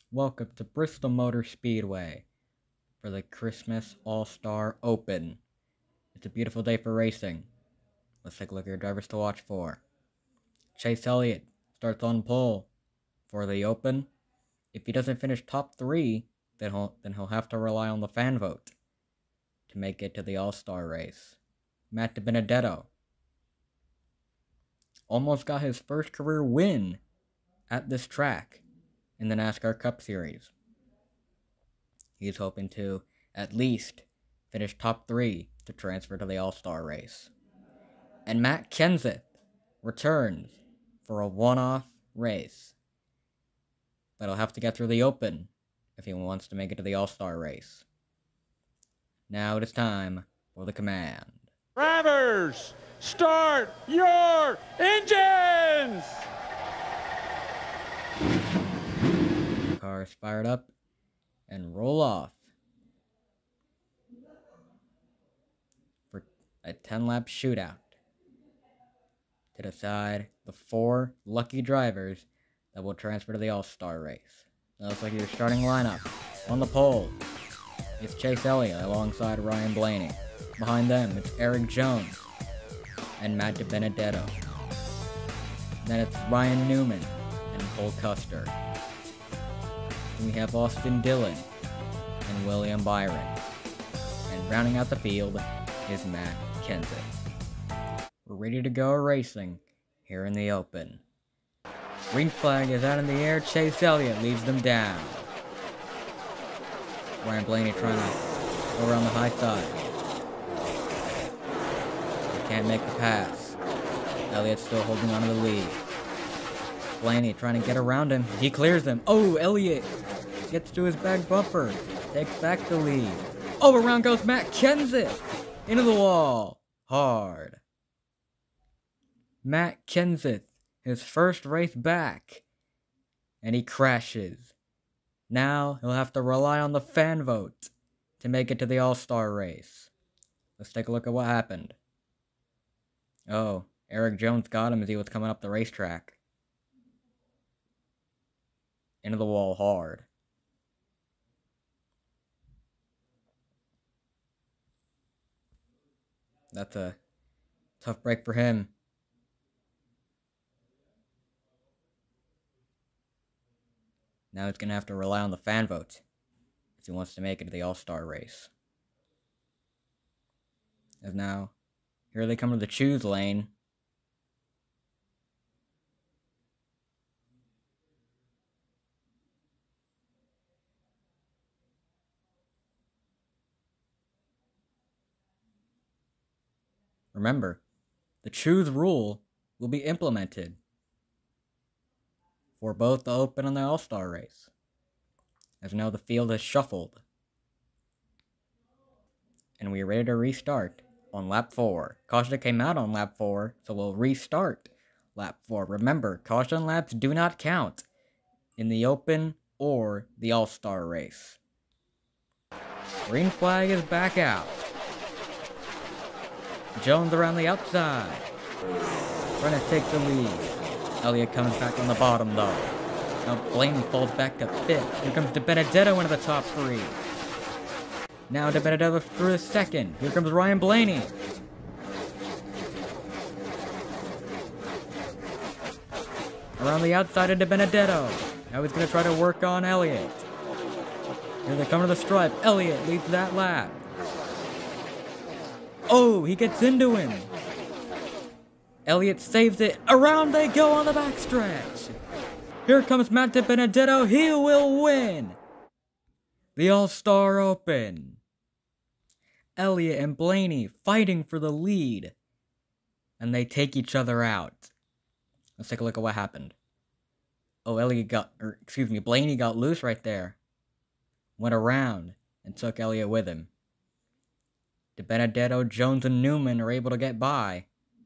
Welcome to Bristol Motor Speedway for the Christmas All-Star Open. It's a beautiful day for racing. Let's take a look at your drivers to watch for. Chase Elliott starts on pole for the Open. If he doesn't finish top 3, then he'll have to rely on the fan vote to make it to the All-Star race. Matt DiBenedetto almost got his first career win at this track in the NASCAR Cup Series. He's hoping to at least finish top 3 to transfer to the All-Star race. And Matt Kenseth returns for a one-off race. But he'll have to get through the Open if he wants to make it to the All-Star race. Now it is time for the command. Drivers, start your engines! Cars fired up and roll off for a 10-lap shootout to decide the 4 lucky drivers that will transfer to the All-Star race. That looks like your starting lineup. On the pole, it's Chase Elliott alongside Ryan Blaney. Behind them, it's Eric Jones and Matt DiBenedetto. Then it's Ryan Newman and Cole Custer. And we have Austin Dillon and William Byron. And rounding out the field is Matt Kenseth. We're ready to go racing here in the Open. Green flag is out in the air. Chase Elliott leads them down. Ryan Blaney trying to go around the high side. He can't make the pass. Elliott's still holding on to the lead. Blaney trying to get around him. He clears him. Oh, Elliott gets to his back bumper. Takes back the lead. Oh, around goes Matt Kenseth. Into the wall. Hard. Matt Kenseth, his first race back. And he crashes. Now he'll have to rely on the fan vote to make it to the All-Star race. Let's take a look at what happened. Oh, Eric Jones got him as he was coming up the racetrack. Into the wall hard. That's a tough break for him. Now he's going to have to rely on the fan vote if he wants to make it to the All-Star race. As now, here they come to the choose lane. Remember, the choose rule will be implemented for both the Open and the All-Star race, as now the field has shuffled. And we are ready to restart on lap 4. Caution came out on lap 4, so we'll restart lap 4. Remember, caution laps do not count in the Open or the All-Star race. Green flag is back out. Jones around the outside, trying to take the lead. Elliott comes back on the bottom though. Now Blaney falls back to 5th. Here comes DiBenedetto into the top 3. Now DiBenedetto through the 2nd. Here comes Ryan Blaney. Around the outside of DiBenedetto. Now he's going to try to work on Elliott. Here they come to the stripe. Elliott leads that lap. Oh, he gets into him. Elliott saves it. Around they go on the backstretch. Here comes Matt DiBenedetto. He will win the All-Star Open. Elliott and Blaney fighting for the lead. And they take each other out. Let's take a look at what happened. Oh, Blaney got loose right there. Went around and took Elliott with him. DiBenedetto, Jones, and Newman are able to get by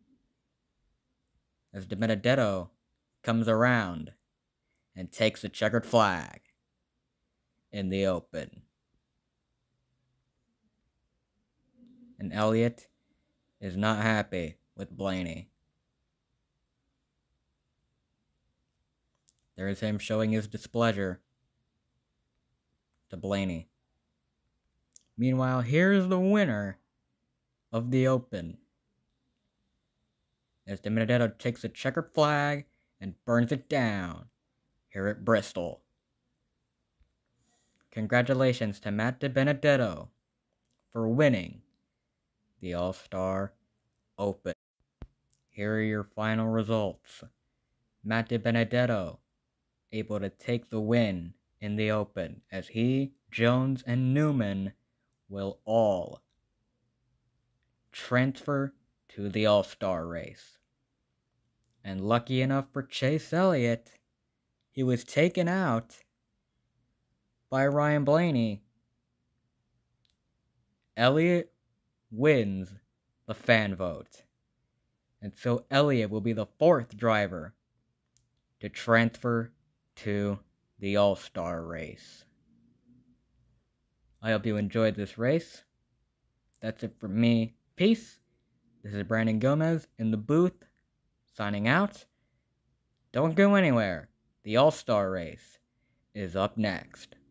as DiBenedetto comes around and takes the checkered flag in the Open. And Elliott is not happy with Blaney. There is him showing his displeasure to Blaney. Meanwhile, here's the winner of the Open. As De Benedetto takes the checkered flag and burns it down here at Bristol. Congratulations to Matt De Benedetto for winning the All-Star Open. Here are your final results. Matt De Benedetto able to take the win in the Open, as he, Jones, and Newman will all transfer to the All-Star race. And lucky enough for Chase Elliott, he was taken out by Ryan Blaney. Elliott wins the fan vote. And so Elliott will be the 4th driver to transfer to the All-Star race. I hope you enjoyed this race. That's it from me. Peace. This is Brandon Gomez in the booth, signing out. Don't go anywhere. The All-Star race is up next.